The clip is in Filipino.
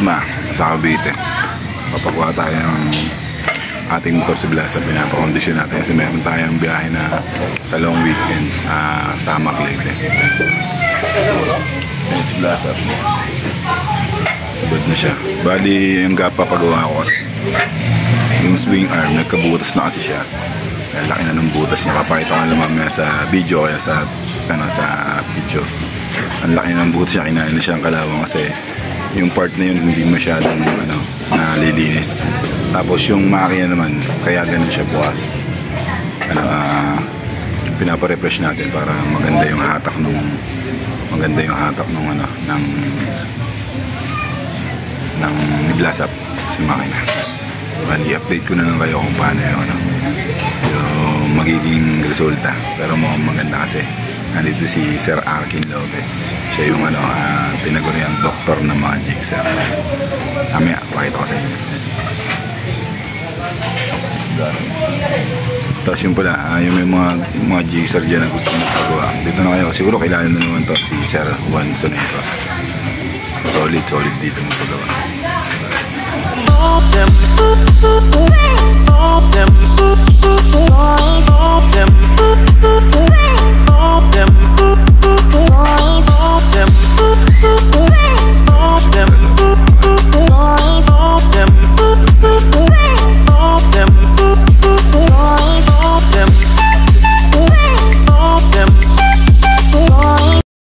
Lima sa Cavite. Papagawa tayo ng ating motor si Blasap. Pinapakondisyon natin kasi meron tayong biyahe na sa long weekend sa Maclete. Ayan si Blasap. Sabad na siya. Bali yung papagawa ko kasi yung swing arm, nagkabutas na kasi siya. Laki na ng butas niya. Papakita ko na mamaya sa video kaya sa picture. Ang laki ng butas niya. Kinain na siya ang kalawang kasi yung part na yun hindi masyadong nalilinis. Tapos yung makina naman kaya ganun siya bukas. Pinapa-refresh natin para maganda yung hatak nung ng Blasap si makina. Bali, update ko na lang kayo kung paano yung magiging resulta. Pero mukhang maganda kasi nandito si Sir Arkin Lopez. Siya yung tinaguriang doktor ng mga jigsaw. Mamaya, pakita ko sa inyo. Tapos yung pala, yung may mga jigsaw dyan na gusto magpagawa. Dito na kayo, siguro kailangan na naman to si Sir Juan Sonesos. Solid dito magpagawa. All them